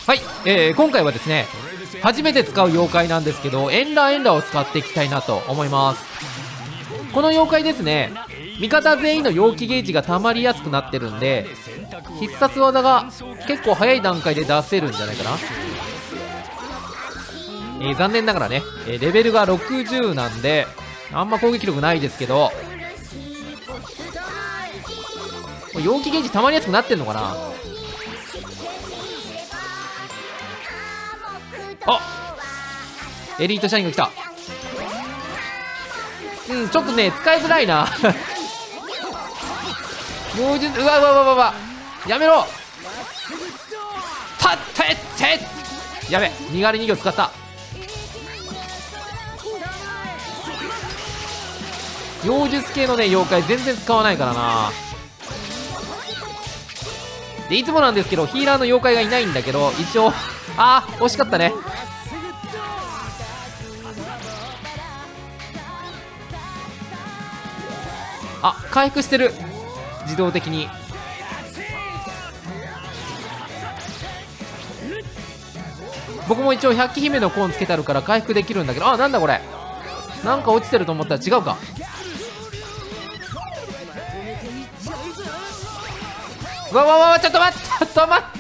はい、今回はですね、初めて使う妖怪なんですけど、エンラを使っていきたいなと思います。この妖怪ですね、味方全員の陽気ゲージが溜まりやすくなってるんで、必殺技が結構早い段階で出せるんじゃないかな。残念ながらね、レベルが60なんであんま攻撃力ないですけど、陽気ゲージ溜まりやすくなってんのかな。あ、エリート社員が来た。ちょっとね使いづらいな妖術、うわうわうわうわうわ、やめろ。たってってやべ、身軽人形使った。妖術系のね妖怪全然使わないからな。でいつもなんですけどヒーラーの妖怪がいないんだけど、一応惜しかったね。回復してる、自動的に。僕も一応百鬼姫のコーンつけてあるから回復できるんだけど、なんだこれ、なんか落ちてると思ったら違うか。うわわわわ、ちょっと待って、ちょっと待って、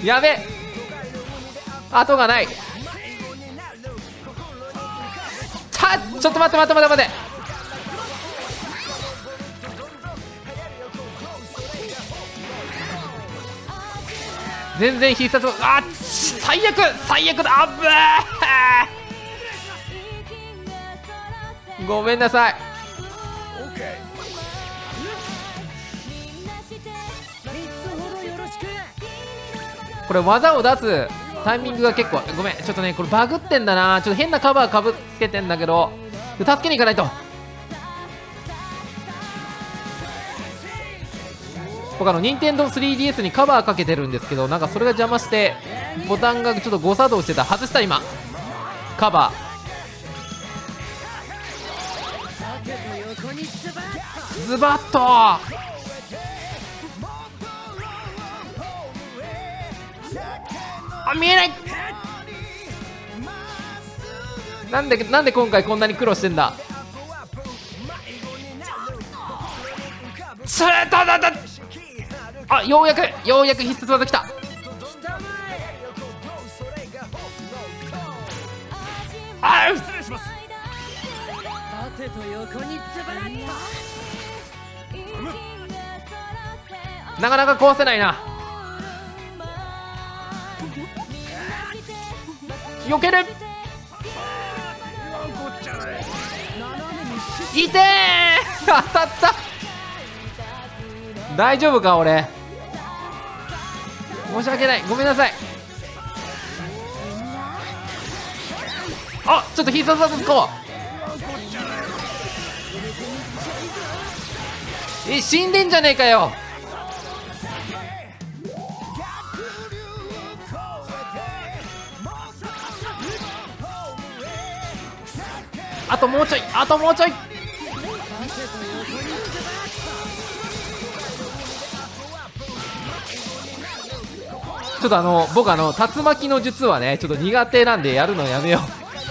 やべ、後がない。ちょっと待って待って待って待って、全然必殺、最悪最悪だ、ぶーごめんなさい。これ技を出すタイミングが結構、ごめん、ちょっとねこれバグってんだな。ちょっと変なカバーかぶつけてんだけど、助けに行かないと。僕任天堂 3DS にカバーかけてるんですけど、なんかそれが邪魔してボタンがちょっと誤作動してた。外した今カバー、ズバッと見えない。なんで今回こんなに苦労してんだ。ようやく必殺技きた。なかなか壊せないな。避ける、いてー当たった。大丈夫か俺、申し訳ない、ごめんなさい。ちょっと必殺技使おう。死んでんじゃねえかよ。あともうちょい、あともうちょい。ちょっと僕竜巻の術はねちょっと苦手なんでやるのやめよ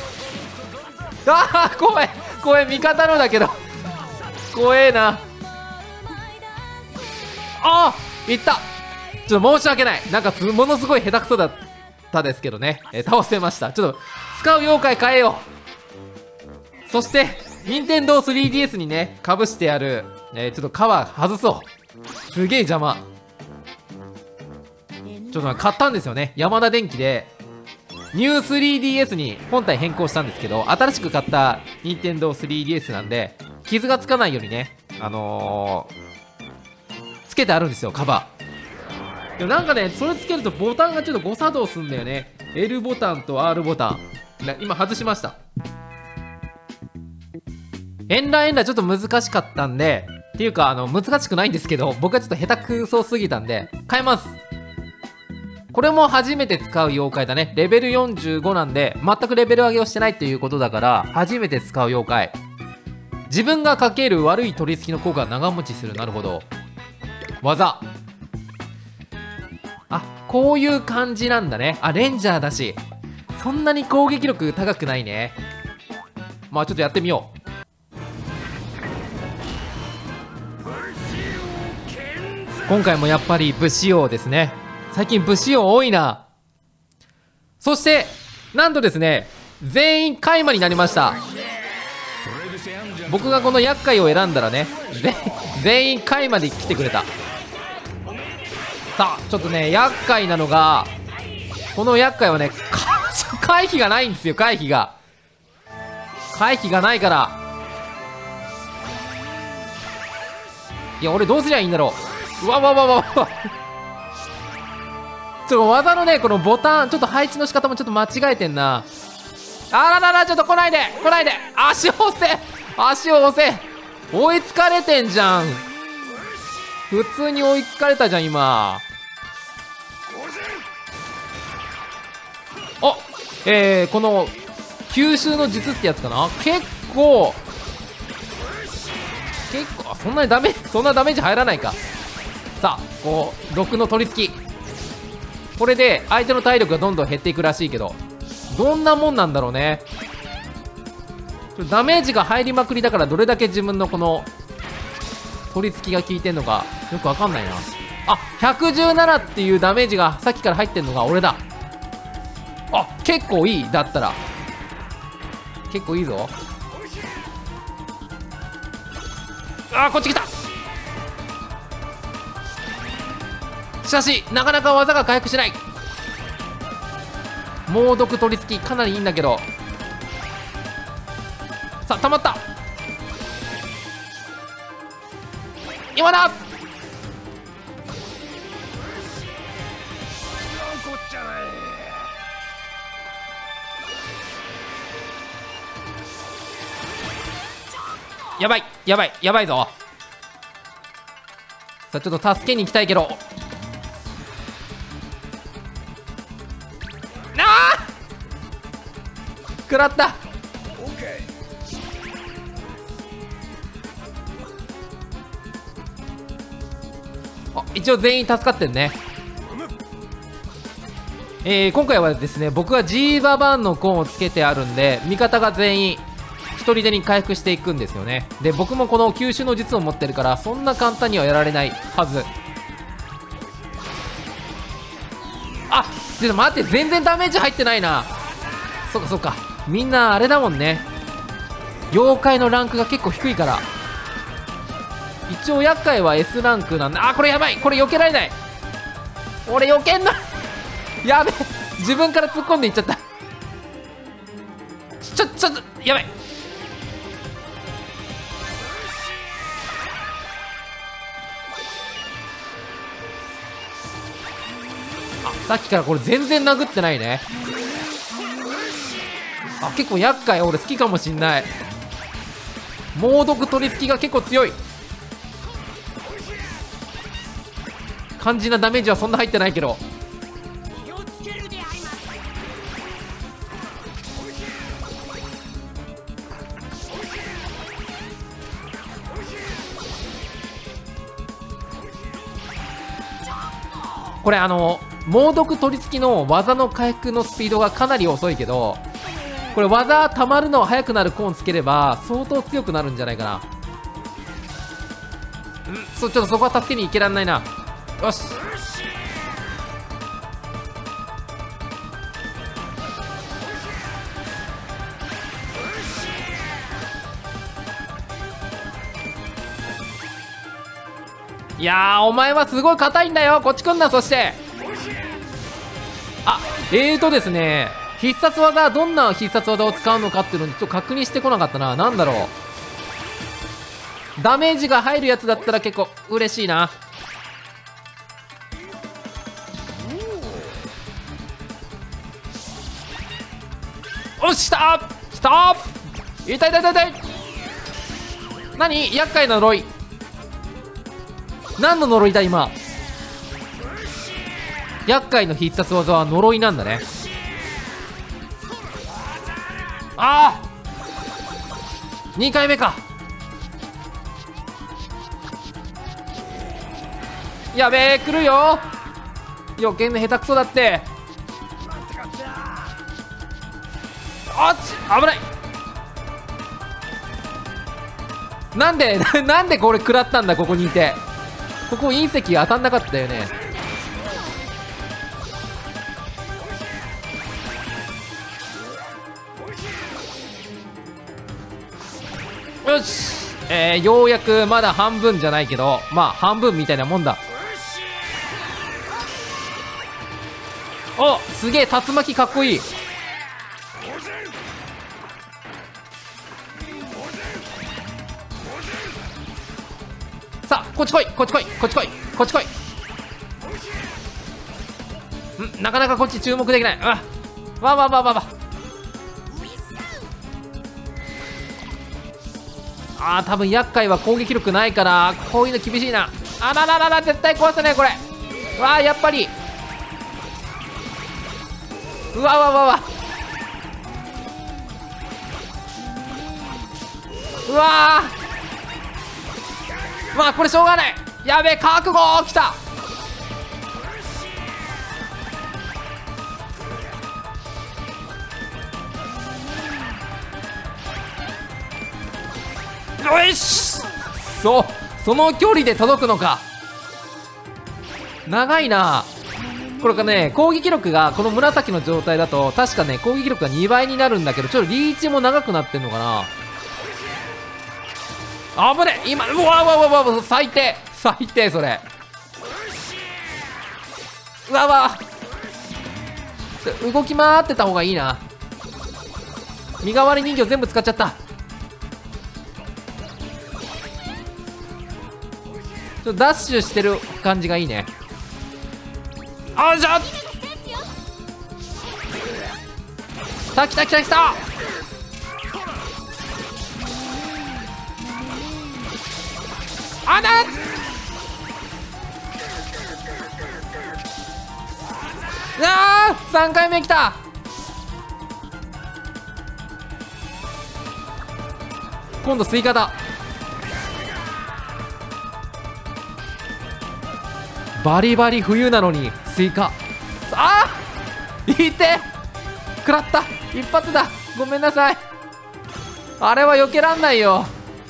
う。怖い味方のだけど怖えな。いった。ちょっと申し訳ない、なんかものすごい下手くそだったですけどね、倒せました。ちょっと使う妖怪変えよう。そして任天堂 3DS にねかぶしてある、ちょっとカバー外そう。すげえ邪魔。ちょっと買ったんですよね、ヤマダ電機で。ニュー 3DS に本体変更したんですけど、新しく買った任天堂 3DS なんで傷がつかないようにねつけてあるんですよ、カバー。でもなんかねそれつけるとボタンがちょっと誤作動するんだよね。 L ボタンと R ボタン今外しました。エンラちょっと難しかったんで、っていうか難しくないんですけど、僕はちょっと下手くそすぎたんで変えます。これも初めて使う妖怪だね。レベル45なんで全くレベル上げをしてないっていうことだから初めて使う妖怪。自分がかける悪い取り付きの効果が長持ちする。なるほど。技こういう感じなんだね。あ、レンジャーだしそんなに攻撃力高くないね。まあちょっとやってみよう。今回もやっぱり武士王ですね。最近武士王多いな。そしてなんとですね、全員カイマになりました。僕がこの厄介を選んだらね、全員カイマで来てくれた。さあちょっとね、厄介なのが、この厄介はね、回避がないんですよ。回避がないから。いや俺どうすりゃいいんだろう。うわわわわわちょっと技のね、このボタンちょっと配置の仕方もちょっと間違えてんな。あららら、ちょっと来ないで足を押せ、追いつかれてんじゃん。普通に追いつかれたじゃん今。お、この吸収の術ってやつかな。結構そんなダメージ入らないか。さあこう6の取り付き、これで相手の体力がどんどん減っていくらしいけど、どんなもんなんだろうね。ダメージが入りまくりだから、どれだけ自分のこの取り付きが効いてんのかよくわかんないな。あ、117っていうダメージがさっきから入ってんのが俺だ。あ、結構いい。だったら結構いいぞ。あー、こっち来た。しかしなかなか技が回復しない。猛毒取り付きかなりいいんだけど。さあ溜まった。今だ。やばいぞ。さあちょっと助けに行きたいけど、食らった。あ、一応全員助かってんね。今回はですね、僕はジーババンのコーンをつけてあるんで、味方が全員一人でに回復していくんですよね。で僕もこの吸収の術を持ってるから、そんな簡単にはやられないはず。あ、ちょっと待って、全然ダメージ入ってないな。そっかみんなあれだもんね、妖怪のランクが結構低いから。一応厄介は S ランクなんだ。あ、これやばい。これ避けられない。俺避けんなやべえ、自分から突っ込んでいっちゃった。ちょっとやばい。あ、さっきからこれ全然殴ってないね。あ、結構厄介。俺好きかもしんない。猛毒取り付きが結構強い。肝心なダメージはそんな入ってないけど。これ猛毒取り付きの技の回復のスピードがかなり遅いけど、これ技溜まるの速くなるコーンつければ相当強くなるんじゃないかな。ちょっとそこは助けに行けらんないな。よし、いやー、お前はすごい硬いんだよ。こっち来んな。そしてですね、必殺技、どんな必殺技を使うのかっていうのにちょっと確認してこなかったな。なんだろう。ダメージが入るやつだったら結構嬉しいな。おし、来た痛い。何、厄介な呪い。何の呪いだ今。厄介の必殺技は呪いなんだね。ああ、2回目か。やべえ、来るよ。 避けんの下手くそだって。あっち危ない。なんでなんでこれ食らったんだ。ここにいてここ隕石当たんなかったよね。よし、ようやくまだ半分じゃないけど、まあ半分みたいなもんだ。お、すげえ竜巻かっこいい。さあこっち来いこっち来いこっち来いこっち来い。なかなかこっち注目できない。わわわわわわ。多分厄介は攻撃力ないからこういうの厳しいな。あらららら絶対壊せないこれ。わあやっぱり。うわわわわ。うわまあこれしょうがない。やべえ覚悟きた。よし、その距離で届くのか。長いなこれがね。攻撃力がこの紫の状態だと確かね攻撃力が2倍になるんだけど、ちょっとリーチも長くなってんのかな。危ね今。うわわわわ最低最低それ。うわわ動き回ってた方がいいな。身代わり人形全部使っちゃった。ちょっとダッシュしてる感じがいいね。あじゃあ来た来た来た来た。あだ3回目来た。今度スイカだ。バリバリ冬なのにスイカ。いて食らった。一発だ。ごめんなさい。あれは避けらんないよ。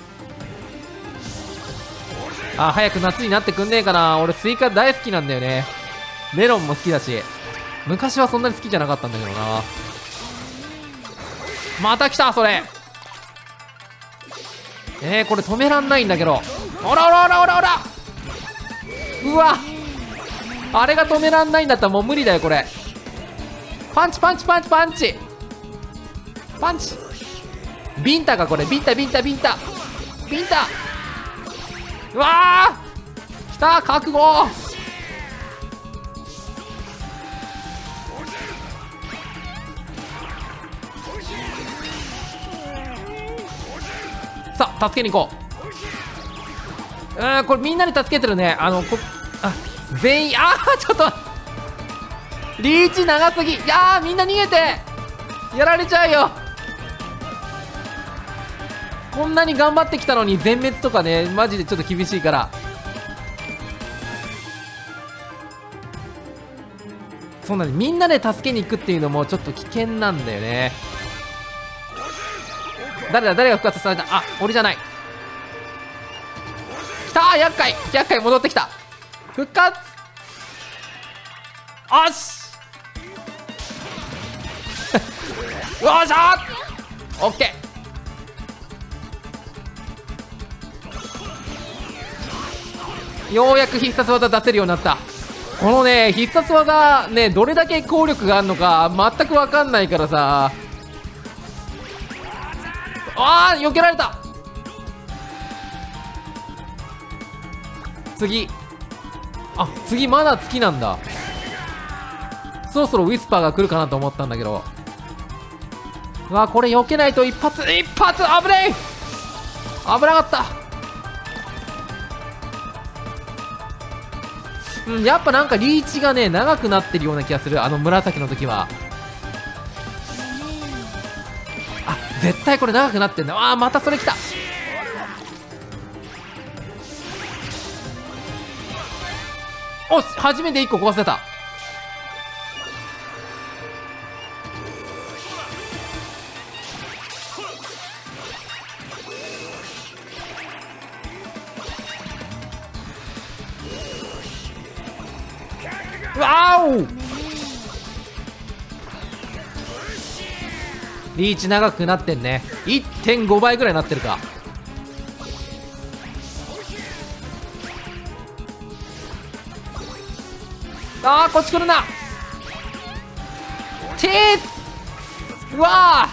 早く夏になってくんねえかな。俺スイカ大好きなんだよね。メロンも好きだし。昔はそんなに好きじゃなかったんだけどな。また来たそれ。これ止めらんないんだけど。おらおらおらおらおら。うわあれが止めらんないんだったらもう無理だよこれ。パンチパンチパンチパンチパンチ。ビンタかこれ。ビンタビンタビンタビンタ。うわー来た覚悟。さあ助けに行こう。これみんなで助けてるね。全員ちょっとリーチ長すぎ。みんな逃げて。やられちゃうよ。こんなに頑張ってきたのに全滅とかねマジでちょっと厳しいから。そうなんでみんなで助けに行くっていうのもちょっと危険なんだよね。誰が復活された。俺じゃない。きたー厄介戻ってきた。復活。おしよっしゃーオッケー。ようやく必殺技出せるようになった。このね必殺技ねどれだけ効力があるのか全く分かんないからさ。避けられた。次まだ月なんだ。そろそろウィスパーが来るかなと思ったんだけど。これ避けないと。一発危ない。危なかった。やっぱなんかリーチがね長くなってるような気がする。紫の時は絶対これ長くなってんだ。またそれ来た。おし初めて1個壊せた。 わお、リーチ長くなってんね。 1.5 倍ぐらいになってるか。あー、こっち来るな。てー、うわ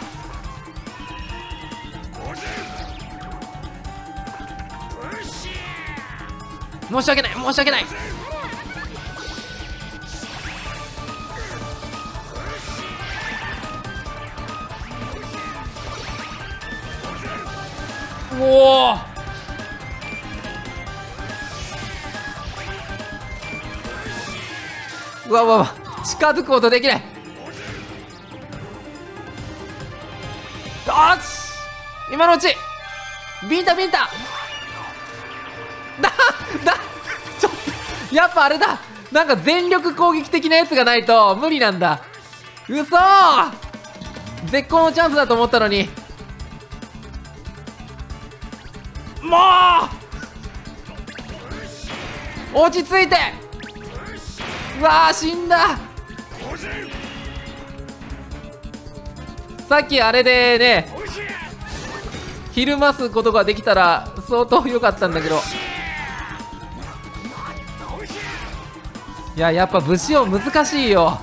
ー、申し訳ない、申し訳ない。おお、うわうわうわ、近づくことできない。よし、今のうち。ビンタビンタちょっとやっぱあれだ、なんか全力攻撃的なやつがないと無理なんだ。うそー、絶好のチャンスだと思ったのに。もう落ち着いて。うわー、死んだ。さっきあれでね、ひるますことができたら相当良かったんだけど。いや、やっぱ武士王難しいよ。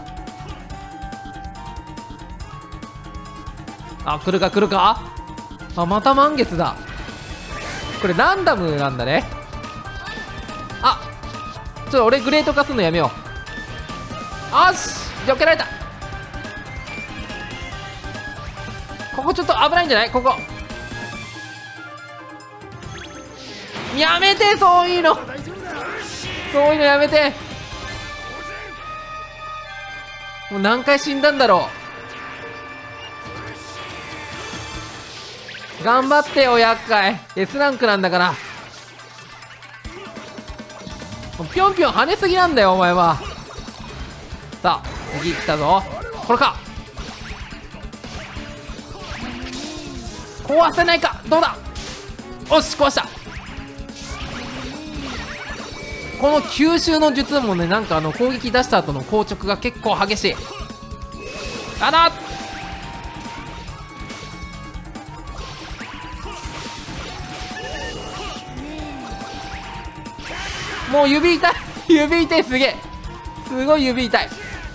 あ、来るか来るか。あ、また満月だ。これランダムなんだね。あ、ちょっと俺グレート化するのやめよう。よし、避けられた。ここちょっと危ないんじゃない？ここやめて、そういうの、そういうのやめて。もう何回死んだんだろう。頑張ってよ、厄介。 S ランクなんだから。ぴょんぴょん跳ねすぎなんだよ、お前は。さあ、次来たぞ。これか。壊せないか。どうだ。おし、壊した。この吸収の術もね、なんか攻撃出した後の硬直が結構激しい。あら、もう指痛い指痛い、すげえ、すごい指痛い。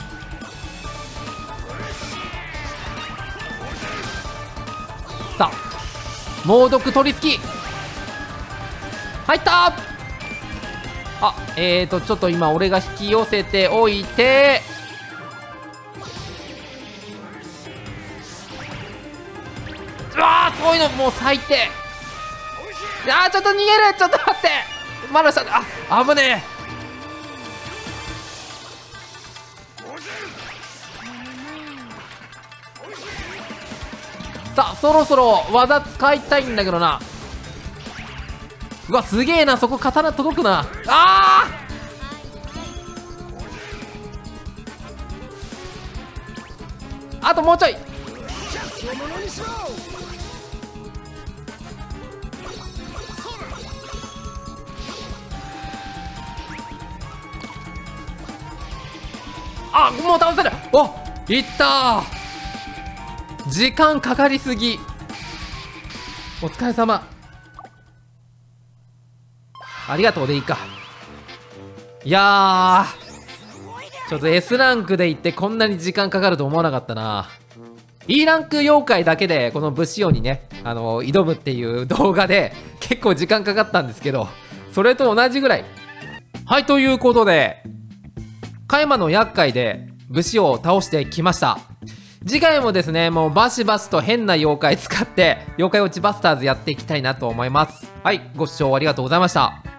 さあ、猛毒取り付き入った。あ、ちょっと今俺が引き寄せておいて、うわー、そういうのもう最低。あー、ちょっと逃げる。ちょっと待って、まだした。あ、危ねえ。さあ、そろそろ技使いたいんだけどな。うわ、すげえな、そこ刀届くな。あー、あともうちょい。あ、もう倒せる。お、いったー。時間かかりすぎ。お疲れ様。ありがとうでいいか。いやー、ちょっと S ランクでいってこんなに時間かかると思わなかったな。E ランク妖怪だけでこの武士王にね、挑むっていう動画で結構時間かかったんですけど、それと同じぐらい。はい、ということで加山の厄介で武士王を倒してきました。次回もですね、もうバシバシと変な妖怪使って妖怪落ちバスターズやっていきたいなと思います。はい、ご視聴ありがとうございました。